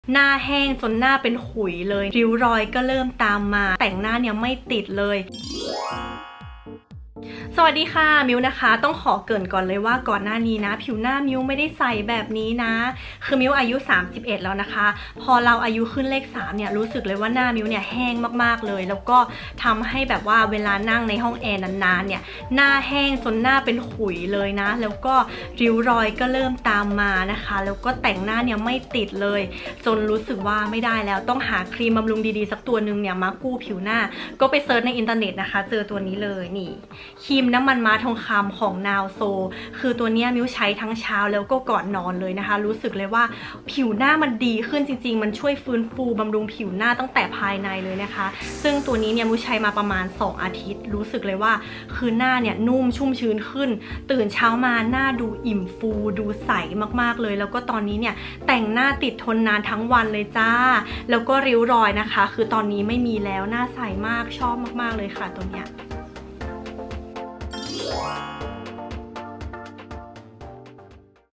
หน้าแห้งจนหน้าเป็นขุยเลยริ้วรอยก็เริ่มตามมาแต่งหน้าเนี่ยไม่ติดเลยสวัสดีค่ะมิวนะคะต้องขอเกริ่นก่อนเลยว่าก่อนหน้านี้นะผิวหน้ามิวไม่ได้ใสแบบนี้นะคือมิวอายุ31แล้วนะคะพอเราอายุขึ้นเลข3เนี่ยรู้สึกเลยว่าหน้ามิวเนี่ยแห้งมากๆเลยแล้วก็ทำให้แบบว่าเวลานั่งในห้องแอร์นานๆเนี่ยหน้าแห้งจนหน้าเป็นขุยเลยนะแล้วก็ริ้วรอยก็เริ่มตามมานะคะแล้วก็แต่งหน้าเนี่ยไม่ติดเลยจนรู้สึกว่าไม่ได้แล้วต้องหาครีมบำรุงดีๆสักตัวหนึ่งเนี่ยมากู้ผิวหน้าก็ไปเซิร์ชในอินเทอร์เน็ตนะคะเจอตัวนี้เลยนี่ครีมน้ำมันม้าทองคำของนาวโซคือตัวนี้มิวใช้ทั้งเช้าแล้วก็ก่อนนอนเลยนะคะรู้สึกเลยว่าผิวหน้ามันดีขึ้นจริงๆมันช่วยฟื้นฟูบำรุงผิวหน้าตั้งแต่ภายในเลยนะคะซึ่งตัวนี้เนี่ยมิวใช้มาประมาณ2 อาทิตย์รู้สึกเลยว่าคือหน้าเนี่ยนุ่มชุ่มชื้นขึ้นตื่นเช้ามาหน้าดูอิ่มฟูดูใสมากๆเลยแล้วก็ตอนนี้เนี่ยแต่งหน้าติดทนนานทั้งวันเลยจ้าแล้วก็ริ้วรอยนะคะคือตอนนี้ไม่มีแล้วหน้าใสมากชอบมากๆเลยค่ะตัวเนี้ย